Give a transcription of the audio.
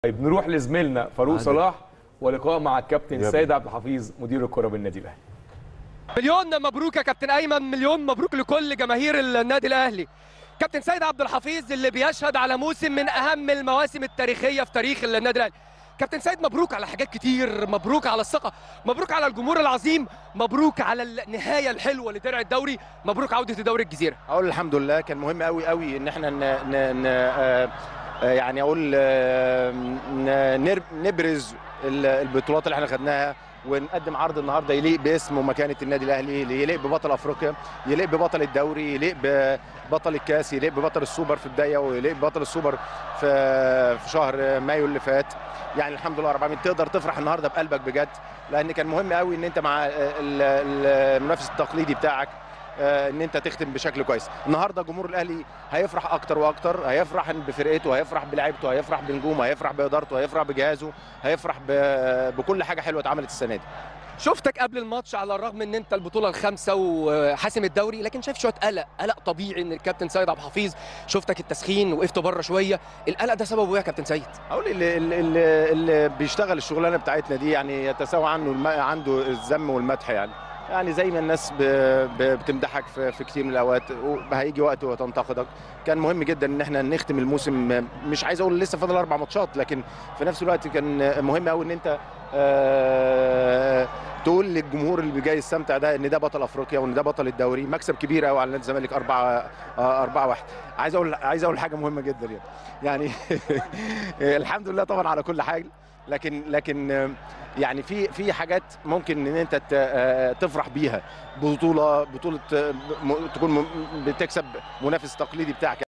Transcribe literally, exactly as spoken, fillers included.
طيب نروح لزميلنا فاروق صلاح ولقاء مع الكابتن سيد عبد الحفيظ مدير الكره بالنادي الاهلي. مليون مبروك يا كابتن ايمن، مليون مبروك لكل جماهير النادي الاهلي. كابتن سيد عبد الحفيظ اللي بيشهد على موسم من اهم المواسم التاريخيه في تاريخ النادي الاهلي. كابتن سيد مبروك على حاجات كتير، مبروك على الثقه، مبروك على الجمهور العظيم، مبروك على النهايه الحلوه لدرع الدوري، مبروك عوده دوري الجزيره. اقول الحمد لله، كان مهم قوي قوي ان احنا ن... ن... ن... آه يعني اقول آه ن... نبرز البطولات اللي احنا خدناها ونقدم عرض النهارده يليق باسم ومكانه النادي الاهلي، يليق ببطل افريقيا، يليق ببطل الدوري، يليق ببطل الكاس، يليق ببطل السوبر في البدايه، ويليق ببطل السوبر في في شهر مايو اللي فات. يعني الحمد لله رب العالمين تقدر تفرح النهارده بقلبك بجد، لان كان مهم قوي ان انت مع المنافس التقليدي بتاعك ان انت تختم بشكل كويس. النهارده جمهور الاهلي هيفرح اكتر واكتر، هيفرح بفرقته، هيفرح بلعيبته، هيفرح بنجومه، هيفرح بادارته، هيفرح بجهازه، هيفرح بكل حاجه حلوه اتعملت السنه دي. شفتك قبل الماتش على الرغم ان انت البطوله الخامسه وحاسم الدوري، لكن شايف شويه قلق، قلق طبيعي ان الكابتن سيد عبد الحفيظ شفتك التسخين وقفت بره شويه، القلق ده سببه ايه يا كابتن سيد؟ اقول اللي, اللي, اللي بيشتغل الشغلانه بتاعتنا دي يعني يتساوى عنه عنده الذم والمدح، يعني يعني زي ما الناس بتمدحك في كتير من الاوقات هيجي وقت وتنتقدك. كان مهم جدا ان احنا نختم الموسم، مش عايز اقول لسه فاضل اربع ماتشات، لكن في نفس الوقت كان مهم قوي ان انت تقول للجمهور اللي جاي يستمتع ده ان ده بطل افريقيا وان ده بطل الدوري. مكسب كبير قوي على نادي الزمالك أربعة أربعة واحد. عايز اقول عايز اقول حاجه مهمه جدا يعني يعني الحمد لله طبعا على كل حاجه، لكن لكن يعني في في حاجات ممكن ان انت تفرح بيها. بطوله بطوله تكون بتكسب منافس تقليدي بتاعك.